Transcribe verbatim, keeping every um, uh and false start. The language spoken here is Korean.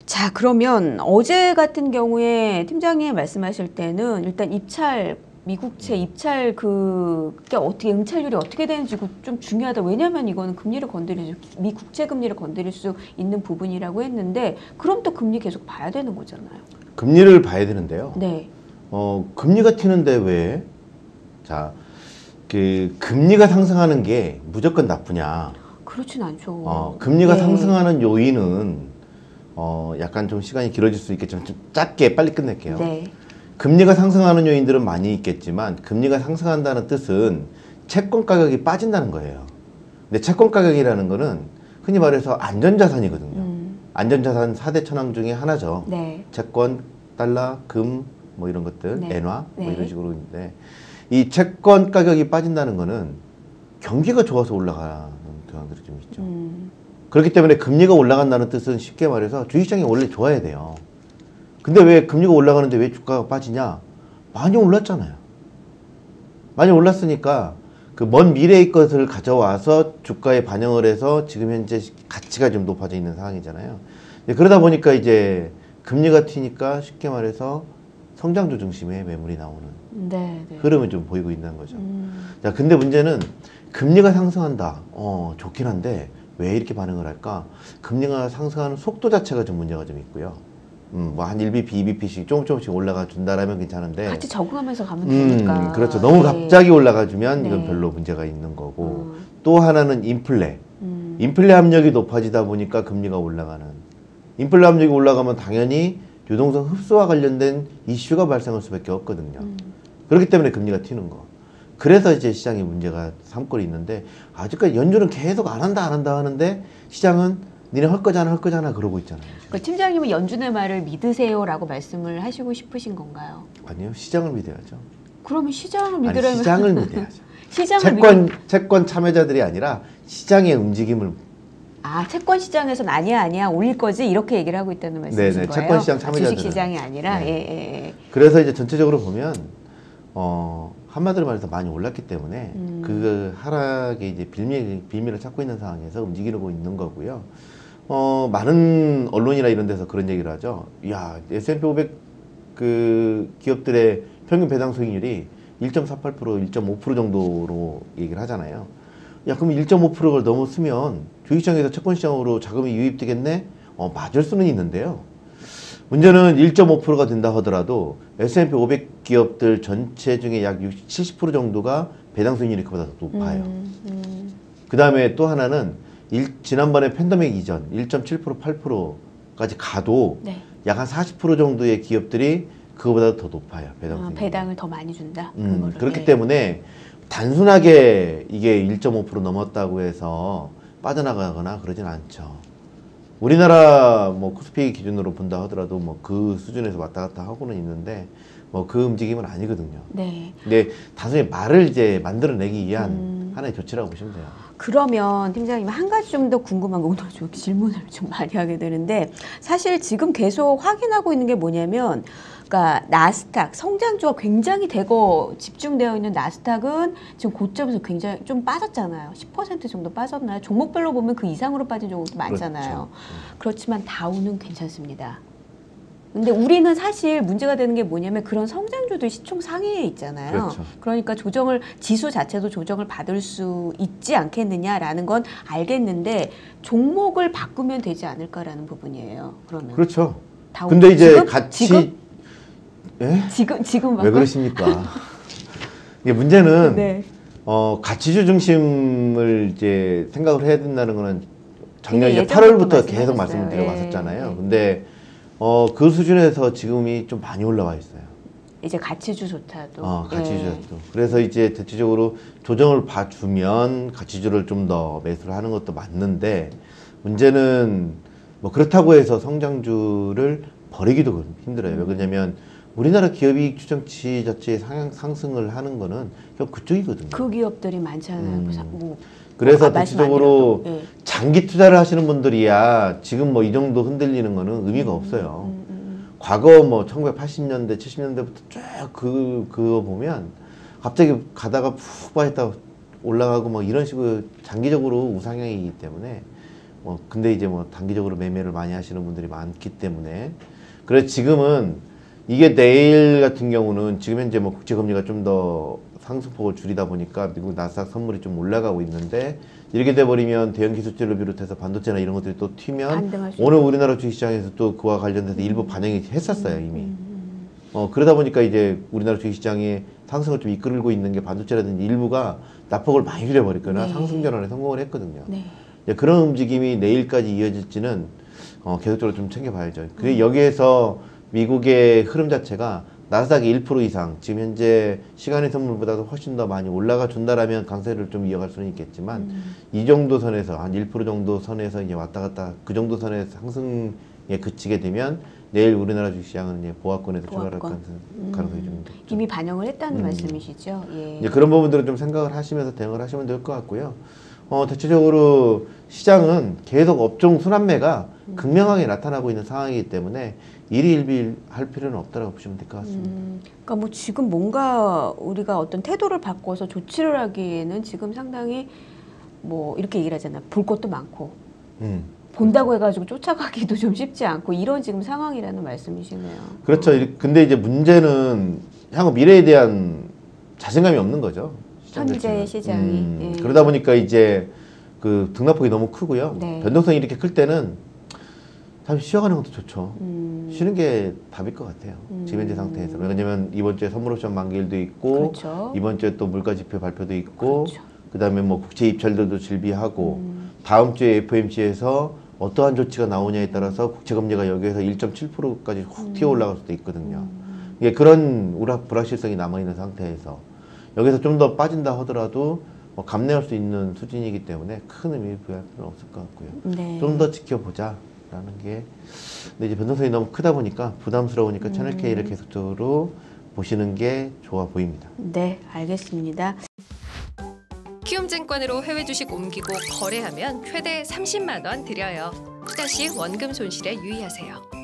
자, 그러면 어제 같은 경우에 팀장님 말씀하실 때는 일단 입찰, 미국채 입찰 그게 어떻게 응찰률이 어떻게 되는지 좀 중요하다. 왜냐하면 이거는 금리를 건드릴 수, 미 국채 금리를 건드릴 수 있는 부분이라고 했는데 그럼 또 금리 계속 봐야 되는 거잖아요. 금리를 봐야 되는데요. 네. 어, 금리가 튀는데 왜? 자, 그 금리가 상승하는 게 무조건 나쁘냐? 그렇진 않죠. 어, 금리가 네. 상승하는 요인은 어, 약간 좀 시간이 길어질 수 있겠지만 좀 짧게 빨리 끝낼게요. 네. 금리가 상승하는 요인들은 많이 있겠지만 금리가 상승한다는 뜻은 채권 가격이 빠진다는 거예요. 근데 채권 가격이라는 거는 흔히 말해서 안전자산이거든요. 음. 안전자산 사 대 천왕 중에 하나죠. 네. 채권, 달러, 금, 뭐 이런 것들, 네. 엔화, 네. 뭐 이런 식으로 있는데 이 채권 가격이 빠진다는 거는 경기가 좋아서 올라가는 경향들이 좀 있죠. 음. 그렇기 때문에 금리가 올라간다는 뜻은 쉽게 말해서 주식시장이 원래 좋아야 돼요. 근데 왜 금리가 올라가는데 왜 주가가 빠지냐? 많이 올랐잖아요. 많이 올랐으니까 그 먼 미래의 것을 가져와서 주가에 반영을 해서 지금 현재 가치가 좀 높아져 있는 상황이잖아요. 그러다 보니까 이제 금리가 튀니까 쉽게 말해서 성장주 중심의 매물이 나오는 네, 네. 흐름을 좀 보이고 있는 거죠. 음. 자, 근데 문제는 금리가 상승한다. 어, 좋긴 한데 왜 이렇게 반응을 할까? 금리가 상승하는 속도 자체가 좀 문제가 좀 있고요. 음, 뭐 한 일 비피, 이 비피씩 조금 조금씩 올라가 준다라면 괜찮은데 같이 적응하면서 가면 음, 되니까. 그렇죠. 너무 네. 갑자기 올라가 주면 이건 네. 별로 문제가 있는 거고 음. 또 하나는 인플레. 음. 인플레 압력이 높아지다 보니까 금리가 올라가는. 인플레 압력이 올라가면 당연히 유동성 흡수와 관련된 이슈가 발생할 수밖에 없거든요. 음. 그렇기 때문에 금리가 튀는 거. 그래서 이제 시장에 문제가 삼골이 있는데 아직까지 연준은 계속 안 한다 안 한다 하는데 시장은 니네 할 거잖아 할 거잖아 그러고 있잖아요. 그 팀장님은 연준의 말을 믿으세요라고 말씀을 하시고 싶으신 건가요? 아니요, 시장을 믿어야죠. 그러면 시장을 아니, 믿으려면 시장을 믿어야죠. 시장을 채권 믿... 채권 참여자들이 아니라 시장의 움직임을. 아, 채권 시장에서는 아니야 아니야 올릴 거지 이렇게 얘기를 하고 있다는 말씀이신 네네, 거예요? 채권 시장 아, 참여자들은. 주식 시장이 아니라 네. 예, 예, 예. 그래서 이제 전체적으로 보면 어, 한마디로 말해서 많이 올랐기 때문에 음. 그 하락의 이제 빌미, 빌미를 찾고 있는 상황에서 움직이고 있는 거고요. 어, 많은 언론이나 이런 데서 그런 얘기를 하죠. 야, 에스 앤 피 오백 그 기업들의 평균 배당 수익률이 일 점 사팔 퍼센트, 일 점 오 퍼센트 정도로 얘기를 하잖아요. 야, 그럼 일 점 오 퍼센트를 넘었으면 주식시장에서 채권시장으로 자금이 유입되겠네? 어, 맞을 수는 있는데요. 문제는 일 점 오 퍼센트가 된다 하더라도 에스 앤 피 오백 기업들 전체 중에 약 육십, 칠십 퍼센트 정도가 배당 수익률이 그보다 더 높아요. 음, 음. 그 다음에 또 하나는 일, 지난번에 팬데믹 이전 일 점 칠 퍼센트, 팔 퍼센트까지 가도 네. 약 한 사십 퍼센트 정도의 기업들이 그거보다 더 높아요. 배당 아, 수익률이. 배당을 더 많이 준다. 음, 그거를. 그렇기 예. 때문에 단순하게 이게 일 점 오 퍼센트 넘었다고 해서 빠져나가거나 그러진 않죠. 우리나라 뭐 코스피 기준으로 본다 하더라도 뭐 그 수준에서 왔다 갔다 하고는 있는데 뭐 그 움직임은 아니거든요. 네. 근데 단순히 말을 이제 만들어내기 위한 음. 하나의 조치라고 보시면 돼요. 그러면 팀장님 한 가지 좀 더 궁금한 거 오늘 좀 질문을 좀 많이 하게 되는데 사실 지금 계속 확인하고 있는 게 뭐냐면 그러니까 나스닥 성장주가 굉장히 대거 집중되어 있는 나스닥은 지금 고점에서 굉장히 좀 빠졌잖아요. 십 퍼센트 정도 빠졌나요? 종목별로 보면 그 이상으로 빠진 종목도 많잖아요. 그렇죠. 그렇지만 다우는 괜찮습니다. 근데 우리는 사실 문제가 되는 게 뭐냐면 그런 성장주들 시총 상위에 있잖아요. 그렇죠. 그러니까 조정을 지수 자체도 조정을 받을 수 있지 않겠느냐라는 건 알겠는데 종목을 바꾸면 되지 않을까라는 부분이에요. 그러면 그렇죠. 다우- 근데 이제 지금? 같이 지금 예? 지금 지금 왜 바꿔? 그러십니까? 이게 문제는 네. 어, 가치주 중심을 이제 생각을 해야 된다는 거는 작년 이게 이제 팔월부터 예전부터 계속 말씀하셨어요. 말씀을 드려왔었잖아요. 예, 예. 근데 어, 그 수준에서 지금이 좀 많이 올라와 있어요. 이제 가치주조차도. 어, 예. 가치주도. 그래서 이제 대체적으로 조정을 봐주면 가치주를 좀 더 매수를 하는 것도 맞는데 문제는 뭐 그렇다고 해서 성장주를 버리기도 힘들어요. 왜 그러냐면 우리나라 기업이익 추정치 자체의 상향, 상승을 하는 거는 결국 그쪽이거든요. 그 기업들이 많잖아요. 음. 뭐, 그래서 아, 말씀 안 대체적으로 드려도. 예. 장기 투자를 하시는 분들이야 지금 뭐 이 정도 흔들리는 거는 의미가 없어요. 음, 음, 과거 뭐 천구백팔십 년대, 칠십 년대부터 쭉 그, 그거 보면 갑자기 가다가 푹 빠졌다 올라가고 뭐 이런 식으로 장기적으로 우상향이기 때문에 뭐 근데 이제 뭐 단기적으로 매매를 많이 하시는 분들이 많기 때문에 그래서 지금은 이게 내일 같은 경우는 지금 현재 뭐 국제 금리가 좀 더 상승폭을 줄이다 보니까 미국 나스닥 선물이 좀 올라가고 있는데 이렇게 돼 버리면 대형 기술주를 비롯해서 반도체나 이런 것들이 또 튀면 반등할 수 오늘 있다. 우리나라 주식시장에서 또 그와 관련돼서 일부 반영이 했었어요 이미. 음. 어 그러다 보니까 이제 우리나라 주식시장이 상승을 좀 이끌고 있는 게 반도체라든지 일부가 낙폭을 많이 줄여버렸거나 네. 상승 전환에 성공을 했거든요. 네. 이제 그런 움직임이 내일까지 이어질지는 어, 계속적으로 좀 챙겨봐야죠. 그리고 음. 여기에서 미국의 흐름 자체가 나스닥이 일 퍼센트 이상, 지금 현재 시간의 선물보다도 훨씬 더 많이 올라가 준다라면 강세를 좀 이어갈 수는 있겠지만 음. 이 정도 선에서 한 일 퍼센트 정도 선에서 이제 왔다 갔다 그 정도 선에 상승에 그치게 되면 내일 우리나라 주식시장은 이제 보합권에서 출발할 보합권. 가능성이, 가능성이 좀 높죠. 이미 반영을 했다는 음. 말씀이시죠? 예. 이제 그런 부분들은 좀 생각을 하시면서 대응을 하시면 될 것 같고요. 어, 대체적으로 시장은 계속 업종 순환매가 음. 극명하게 나타나고 있는 상황이기 때문에 일희일비할 필요는 없다고 보시면 될 것 같습니다. 음, 그러니까 뭐 지금 뭔가 우리가 어떤 태도를 바꿔서 조치를 하기에는 지금 상당히 뭐 이렇게 얘기를 하잖아요. 볼 것도 많고 음. 본다고 해가지고 쫓아가기도 좀 쉽지 않고 이런 지금 상황이라는 말씀이시네요. 그렇죠. 이- 근데 이제 문제는 향후 미래에 대한 자신감이 없는 거죠. 시장 현재 자체는. 시장이. 음, 예. 그러다 보니까 이제 그 등락폭이 너무 크고요. 네. 변동성이 이렇게 클 때는 잠시 쉬어가는 것도 좋죠. 음, 쉬는 게 답일 것 같아요. 음. 지금 현재 상태에서. 왜냐면 이번 주에 선물 옵션 만기일도 있고 그렇죠. 이번 주에 또 물가 지표 발표도 있고 그렇죠. 그다음에 뭐 국채 입찰들도 질비하고 음. 다음 주에 에프오엠씨에서 어떠한 조치가 나오냐에 따라서 국채 금리가 여기에서 일 점 칠 퍼센트까지 훅 튀어 올라갈 수도 있거든요. 음. 이게 그런 우락 불확실성이 남아 있는 상태에서 여기서 좀 더 빠진다 하더라도 뭐 감내할 수 있는 수준이기 때문에 큰 의미를 부여할 필요는 없을 것 같고요. 네. 좀 더 지켜보자라는 게. 근데 이제 변동성이 너무 크다 보니까 부담스러우니까 채널 K를 계속적으로 보시는 게 좋아 보입니다. 네, 알겠습니다. 키움증권으로 해외 주식 옮기고 거래하면 최대 삼십만 원 드려요. 시 원금 손실에 유의하세요.